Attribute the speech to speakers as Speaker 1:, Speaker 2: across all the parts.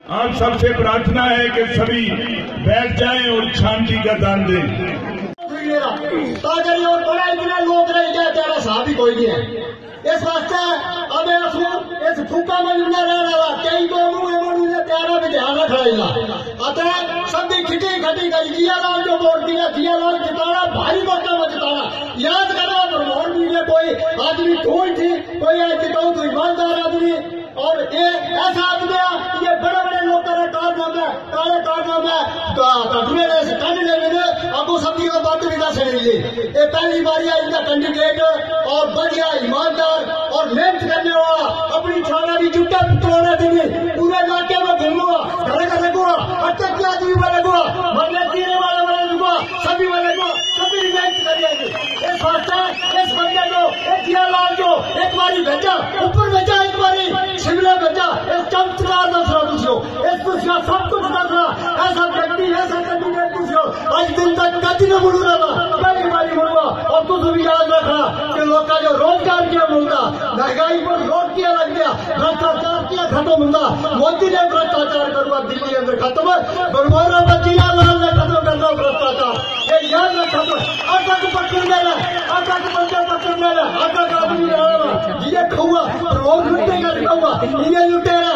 Speaker 1: आप सबसे प्रार्थना है कि सभी बैठ जाएं और शांति का दान दें।
Speaker 2: ताकि और बड़ा इतने लोग रह गए तेरा साहब ही कोई नहीं है। इस वास्ते अब इस फूका में रहने वाला कई तो मुझे प्यारा भी ध्यान रखना अतः सभी खिटी खटी कर जिया लाल जो वोट दिया जिया लाल जिताना भारी वोटों में जिताना याद करो। वोट दिए कोई आदमी ढूंढ थी कोई जिताऊ तो ईमानदार आदमी और ये ऐसा आदमी ये बड़े बड़े लोग कारनामे आपको सभी को बात भी दस रही ये पहली बार इनका कैंडिडेट और बढ़िया ईमानदार और मेहनत करने वाला अपनी छाना भी जुटा तोड़ने देंगे पूरे इलाके में घूमूंगा घर का लगूंगा अटक के आदमी में लगूंगा मरने जीने वाले में लगूंगा सभी में लगूंगा सभी मेहनत करिएगी। इस वास्ते इस बंदे को एक जिया लाल जो एक बारी भेजा ऊपर भेजा एक बारी शिमला भेजा इस चमत्कार दसरा पूछो इस पूछा सब कुछ दसरा ऐसा व्यक्ति ऐसा कैंडिडेट पूछो आज दिन तक कभी न बोलूंगा पहली बारी बोलूंगा और तुझ भी याद रखना कि लोग का जो रोजगार किया मिलता महंगाई पर रोक किया लग गया भ्रष्टाचार किया खत्म होता मोदी ने भ्रष्टाचार करवा दिल्ली अंदर खत्म बरमौरा में जिला लाल ने खत्म करना भ्रष्टाचार ये याद रखा आटा को पकड़ लेना आटा को बंदे पकड़ लेना आटा का आदमी रहना ये खुआ लोग लुटेगा दिखाऊंगा ये लुटेरा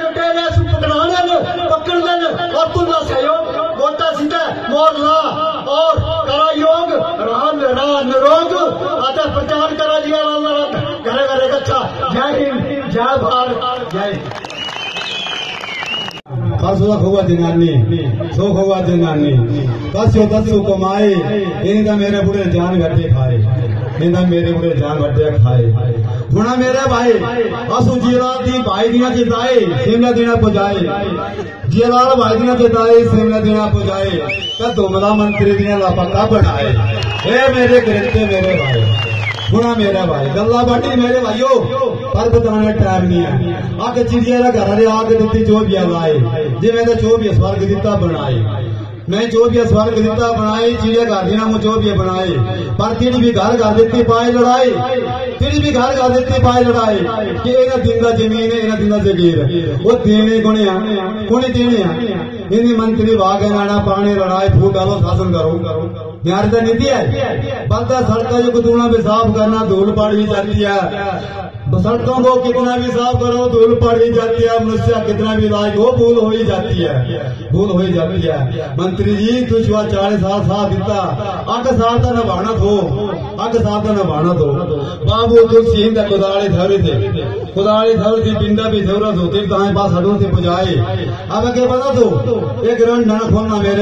Speaker 2: पकड़ लेना और तुझा सहयोग वोटा सीधा मोर ला और करा योग रहा निरोग आता प्रचार करा दिया घरे घरे अच्छा। जय हिंद जय भारत जय
Speaker 3: सुख हुआ जनानी सुख हुआ जनानी दसो कमाए इनका मेरे बुढ़े जान घटे खाए इनका मेरे बुढ़े जान घटे खाए गुणा मेरे भाई असु जीलाल दी भाई दिया जिताए शिमला देना पुजाए जीलाल भाई दिया जिताए शिमला देना पुजाए क्या दुमला मंत्री दिया लापता बनाए ए मेरे गिरते मेरे भाई गुणा मेरा भाई गल्ला बाटी मेरे भाइयों पर बताने टाइम नहीं है आके चिड़िया घर आके दिती जो भी लाए जिम्मे तो जो भी स्वर्ग दिता बनाए मैं जो भी स्वर्ग दिता बनाए चिड़िया घर दिना मुझे जो भी बनाए पर तिड़ी भी घर देती पाए लड़ाई तिड़ी भी घर देती पाए लड़ाई कि इन्हें दिंदा जमीन है इन्हें दिंदा जगीर वो देने कुणी देने इन्हीं मंत्री भागे नाना पानी लड़ाई फूट डालो शासन करो बिहार का नीति है बंदा सड़का जो कुतुना भी साफ करना धूल पड़ ही जाती है सड़कों को कितना भी साफ करो धूल पड़ ही जाती है मनुष्य कितना भी लायक हो भूल हो ही जाती है मंत्री जी तुझ 40 साल साथ दिता अग साथ न भाना थो बाबू तुलसी हिंद कुदाली थवरी थी पिंडा भी जरूरत होती दाएं पास हडों से पुजाए अब क्या बता दो एक रन डन खोलना मेरे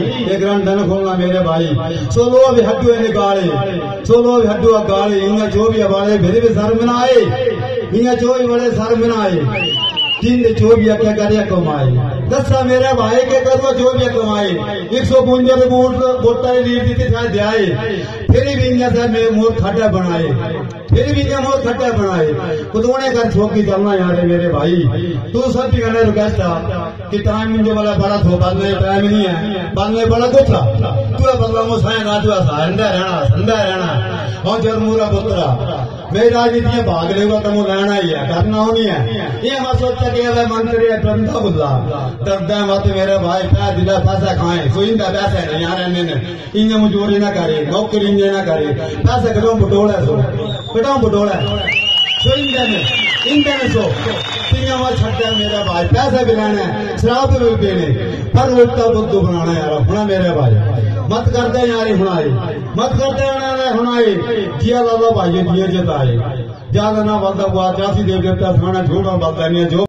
Speaker 3: भाई सोलो अभी हड्डू निकाले गाले इन्हें जो भी अबाड़े फिर भी सर मिनाए इन्हें जो भी बड़े सर मिनाए तीन जो भी क्या करिया कमाए दसा मेरे भाई के करो जो भी कमाए 152 वोटा लीड दी शायद आए फिर भी इन्हें मोर खड्डा बनाए कुदोने कर छोकी चलना यार मेरे भाई तू सब भी कहने रिक्वेस्ट कि टाइम मुझे वाला बड़ा थो बदलने टाइम नहीं है बदलने बड़ा कुछ तू बदला मुझे ना तू संदा रहना और जरमूरा पुत्रा मेरी राजनीति भाग लेगा तो रहना ही है करना होनी है ये मत सोचा कि मंत्री बंदा बुला दर्दा मत मेरे भाई पैर दिला पैसा खाए सोइंदा पैसा नहीं यार इन्हें मजूरी ना करे नौकरी ना करे पैसा कटो बटोला सोइंदा ने सो तीन छठा मेरा भाई पैसा भी लेना है शराब भी पीने पर रोकता बुद्धू बनाना यार होना मेरे भाई मत करते यार हुनाई जिया लाला भाई जिया जताए ज्यादा ना बलता हुआ 83 देव देवता खाना झूठा बलता नहीं जो